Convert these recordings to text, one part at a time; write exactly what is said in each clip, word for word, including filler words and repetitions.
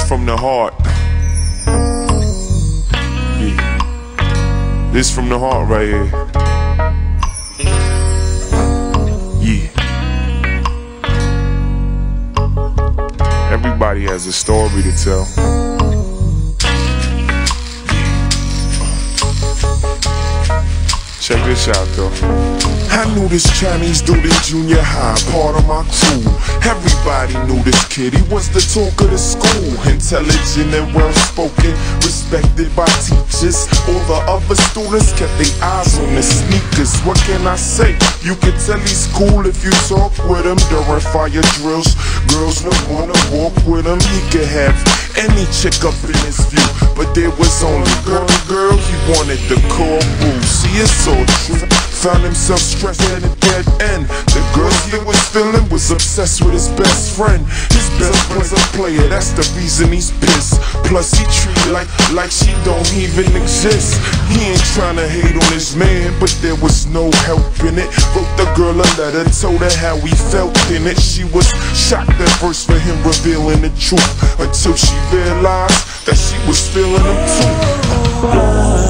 from the heart. Yeah. This from the heart right here. Yeah. Everybody has a story to tell. Check this out though. I knew this Chinese dude in junior high, part of my crew. Everybody knew this kid, he was the talk of the school. Intelligent and well-spoken, respected by teachers. All the other students kept their eyes on his sneakers. What can I say? You can tell he's cool if you talk with him during fire drills. Girls don't wanna walk with him. He could have any chick up in his view, but there was only girl, girl, he wanted the core boo. See, it's so true. Found himself stressed at a dead end. The girl he was feeling was obsessed with his best friend. His best friend's a player, that's the reason he's pissed. Plus he treated like, like she don't even exist. He ain't tryna hate on his man, but there was no help in it. Wrote the girl a letter, told her how he felt in it. She was shocked at first for him revealing the truth, until she realized that she was feeling him too.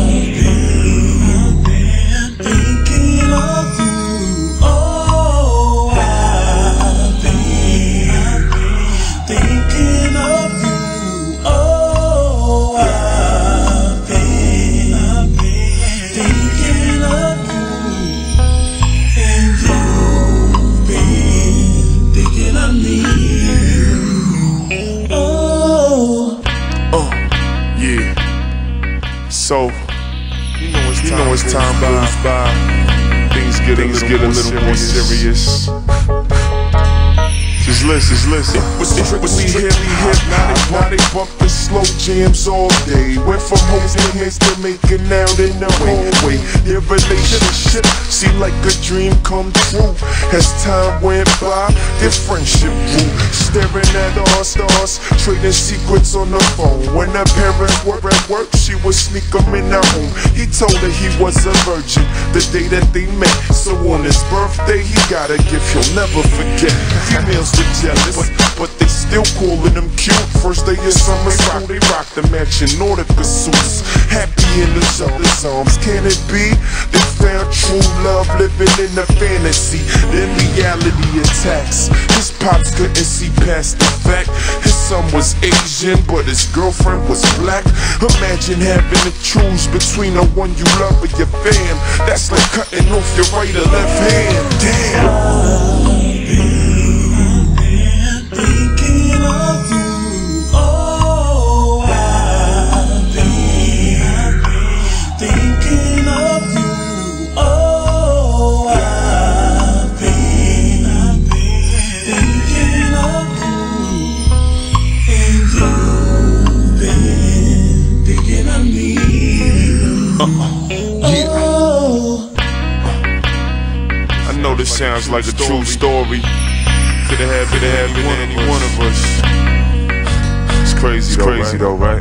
So, you know it's time, you know it's time goes by, things get, things a, little get a little more serious. Just listen, just listen. Was strictly heavy hypnotic, now they bumpin' slow jams all day. Went from hosting hits to making out in the hallway. Their relationship seemed like a dream come true. As time went by, their friendship grew. Staring at all stars, trading secrets on the phone. When her parents were at work, she would sneak them in her home. He told her he was a virgin the day that they met. So on his birthday, he got a gift he'll never forget. Females were jealous, but, but they still calling him cute. First day of summer school, they rock the matching Nautica suits. Happy in each other's arms, can it be? They found true love living in a fantasy. Then reality attacks. His pops couldn't see past the fact his son was Asian, but his girlfriend was black. Imagine having to choose between the one you love or your fam. That's like cutting off your right or left hand. Damn. This sounds like a true story. Could've happened to happen to any one of us. It's crazy, it's though, crazy right? though, right?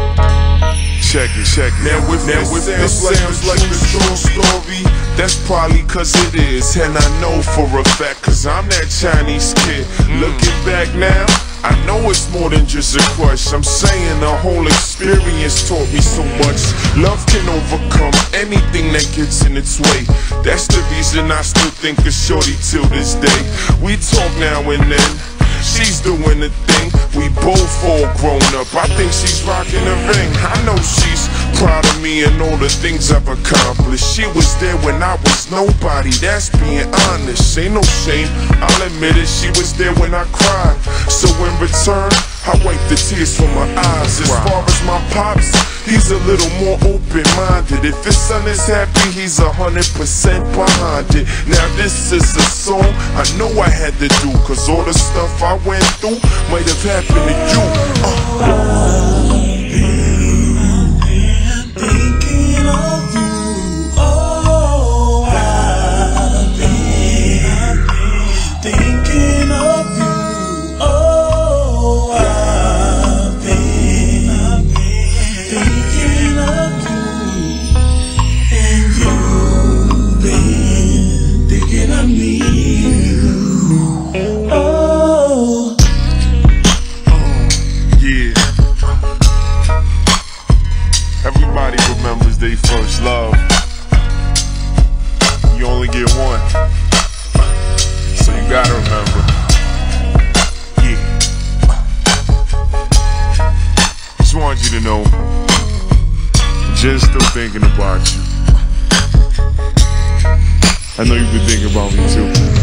Check it, check it. Now if, now if this sounds like a true story, that's probably cause it is. And I know for a fact, cause I'm that Chinese kid. Mm. Looking back now, I know it's more than just a crush. I'm saying the whole experience taught me so much. Love can overcome anything that gets in its way. That's the reason I still think of shorty till this day. We talk now and then, she's doing the thing. We both all grown up, I think she's rocking the ring. I know she's proud of me and all the things I've accomplished. She was there when I was nobody, that's being honest. Ain't no shame, I'll admit it, she was there when I cried. So in return, I wipe the tears from my eyes. As far as my pops, he's a little more open-minded. If his son is happy, he's a hundred percent behind it. Now this is a song I know I had to do, cause all the stuff I went through might have happened to you. uh. Yeah. gotta remember. Yeah. Just want you to know, Jen's still thinking about you. I know you've been thinking about me too.